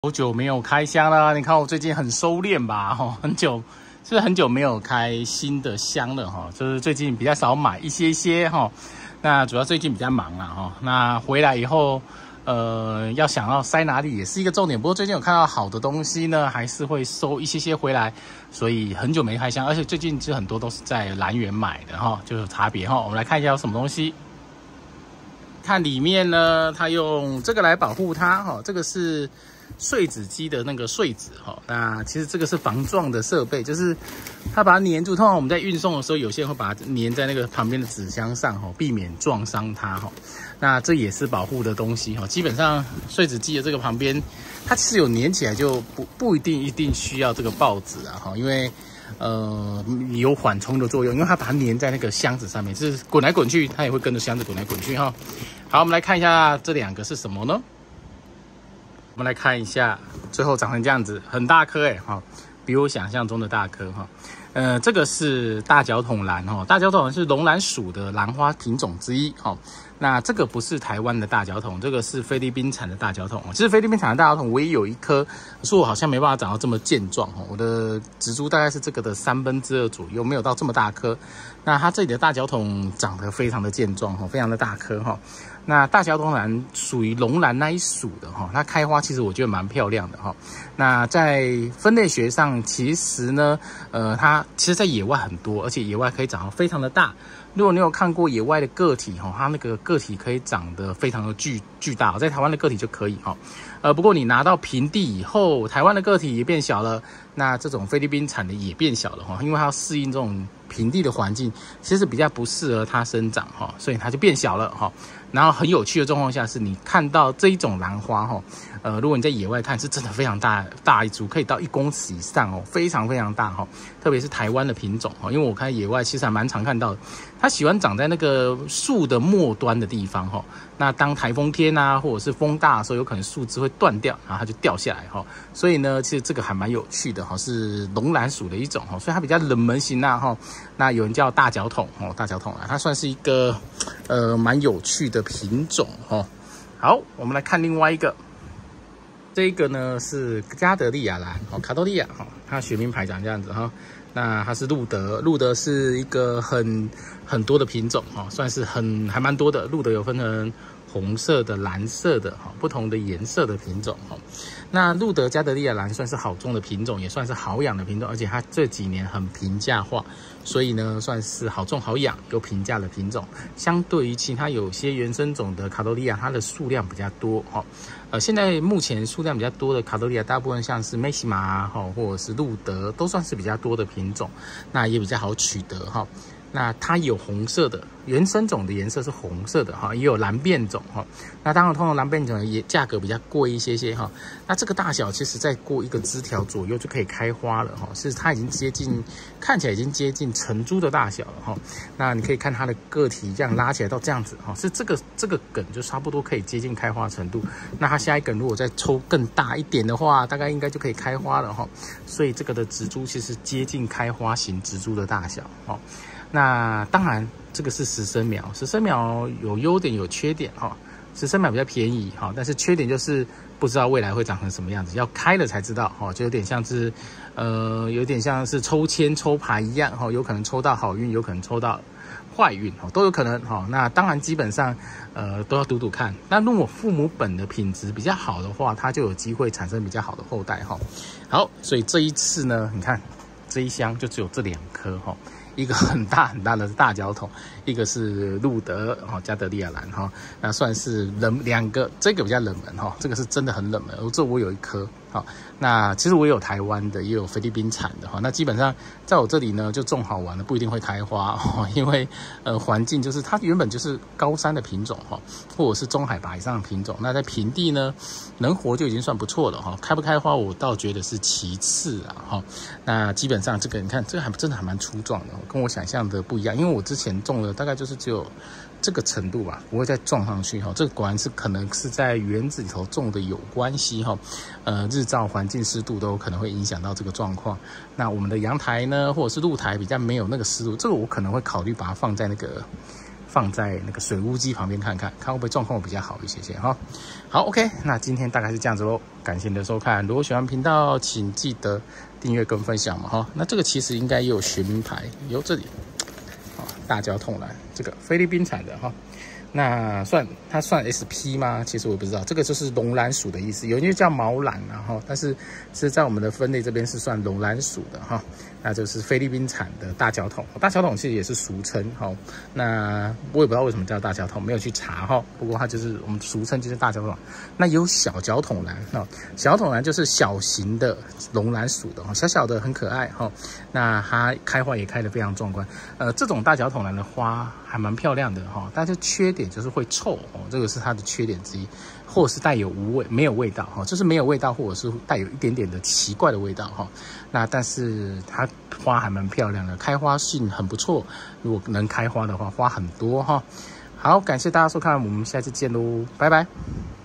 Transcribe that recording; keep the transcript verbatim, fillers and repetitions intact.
好久没有开箱了，你看我最近很收敛吧，哈，很久是很久没有开新的箱了哈，就是最近比较少买一些些哈，那主要最近比较忙啊哈，那回来以后，呃，要想要塞哪里也是一个重点，不过最近有看到好的东西呢，还是会收一些些回来，所以很久没开箱，而且最近其实很多都是在兰园买的哈，就有差别哈，我们来看一下有什么东西。看里面呢，它用这个来保护它哈，这个是碎纸机的那个碎纸哈。那其实这个是防撞的设备，就是它把它粘住。通常我们在运送的时候，有些人会把它粘在那个旁边的纸箱上哈，避免撞伤它哈。那这也是保护的东西哈。基本上碎纸机的这个旁边，它其实有粘起来就不不一定一定需要这个报纸啊哈，因为呃有缓冲的作用，因为它把它粘在那个箱子上面，就是滚来滚去，它也会跟着箱子滚来滚去哈。好，我们来看一下这两个是什么呢？我们来看一下，最后长成这样子，很大颗哎哈，比我想象中的大颗哈。呃，这个是大角筒兰哈，大角筒兰是龙兰属的兰花品种之一哈。那这个不是台湾的大角筒，这个是菲律宾产的大角筒。其实菲律宾产的大角筒我也有一颗，可是我好像没办法长到这么健壮哈。我的植株大概是这个的三分之二左右，没有到这么大颗。那它这里的大角筒长得非常的健壮哈，非常的大颗哈。那大角筒兰属于龙兰那一属的哈，它开花其实我觉得蛮漂亮的哈。那在分类学上，其实呢，呃，它其实在野外很多，而且野外可以长得非常的大。如果你有看过野外的个体哈，它那个个体可以长得非常的巨巨大，在台湾的个体就可以哈。呃，不过你拿到平地以后，台湾的个体也变小了，那这种菲律宾产的也变小了哈，因为它要适应这种平地的环境，其实比较不适合它生长哈，所以它就变小了哈。然后很有趣的状况下是，你看到这一种兰花哈，呃，如果你在野外看，是真的非常大大一株，可以到一公尺以上哦，非常非常大哈。特别是台湾的品种哈，因为我看野外其实还蛮常看到的，它喜欢长在那个树的末端的地方哈。那当台风天啊，或者是风大的时候，有可能树枝会断掉，然后它就掉下来哈。所以呢，其实这个还蛮有趣的哈，是龙兰属的一种哈，所以它比较冷门型啊哈。那有人叫大角筒哦，大角筒啊，它算是一个呃蛮有趣的品种哈。好，我们来看另外一个，这个呢是加德利亚兰哦，卡多利亚哈，它学名牌长这样子哈。那它是路德，路德是一个很很多的品种哈，算是很还蛮多的。路德有分成红色的、蓝色的哈，不同的颜色的品种哈。那路德加德利亚兰算是好种的品种，也算是好养的品种，而且它这几年很平价化，所以呢算是好种好养又平价的品种。相对于其他有些原生种的卡多利亚，它的数量比较多哈。呃，现在目前数量比较多的卡多利亚，大部分像是梅西玛哈，或者是路德，都算是比较多的品种，那也比较好取得哈。那它有红色的，原生种的颜色是红色的哈，也有蓝变种哈。那当然，通常蓝变种也价格比较贵一些些哈。那这个大小其实再过一个枝条左右就可以开花了哈，是它已经接近，看起来已经接近成株的大小了哈。那你可以看它的个体这样拉起来到这样子哈，是这个这个梗就差不多可以接近开花程度。那它下一梗如果再抽更大一点的话，大概应该就可以开花了哈。所以这个的植株其实接近开花型植株的大小哈。那当然，这个是十生苗，十生苗有优点有缺点哈。十生苗比较便宜哈，但是缺点就是不知道未来会长成什么样子，要开了才知道哈，就有点像是，呃，有点像是抽签抽牌一样哈，有可能抽到好运，有可能抽到坏运哈，都有可能哈。那当然基本上呃都要赌赌看。那如果父母本的品质比较好的话，它就有机会产生比较好的后代哈。好，所以这一次呢，你看这一箱就只有这两颗哈。一个很大很大的大角筒，一个是路德哈加德利亚兰哈，那算是冷两个，这个比较冷门哈，这个是真的很冷门。这我有一颗好，那其实我有台湾的，也有菲律宾产的哈。那基本上在我这里呢，就种好玩了，不一定会开花哈，因为呃环境就是它原本就是高山的品种哈，或者是中海拔以上的品种。那在平地呢，能活就已经算不错了哈。开不开花，我倒觉得是其次啊哈。那基本上这个你看，这个还真的还蛮粗壮的。跟我想象的不一样，因为我之前种的大概就是只有这个程度吧，不会再撞上去哈。这个果然是可能是在园子里头种的有关系哈，呃，日照环境湿度都可能会影响到这个状况。那我们的阳台呢，或者是露台比较没有那个湿度，这个我可能会考虑把它放在那个放在那个水屋机旁边看看，看会不会状况比较好一些些哈。好 ，OK， 那今天大概是这样子喽，感谢你的收看。如果喜欢频道，请记得订阅跟分享嘛哈。那这个其实应该也有学名牌，有这里啊，大脚筒兰，这个菲律宾产的哈。那算它算 S P 吗？其实我也不知道，这个就是龙兰属的意思，有人就叫毛兰啊哈，但是是在我们的分类这边是算龙兰属的哈，那就是菲律宾产的大脚筒，大脚筒其实也是俗称哈，那我也不知道为什么叫大脚筒，没有去查哈，不过它就是我们俗称就是大脚筒。那有小脚筒兰哈，小筒兰就是小型的龙兰属的哈，小小的很可爱哈，那它开花也开得非常壮观，呃，这种大脚筒兰的花还蛮漂亮的哈，但是缺点就是会臭哦，这个是它的缺点之一，或者是带有无味、没有味道哈，就是没有味道，或者是带有一点点的奇怪的味道哈。那但是它花还蛮漂亮的，开花性很不错，如果能开花的话，花很多哈。好，感谢大家收看，我们下次见喽，拜拜。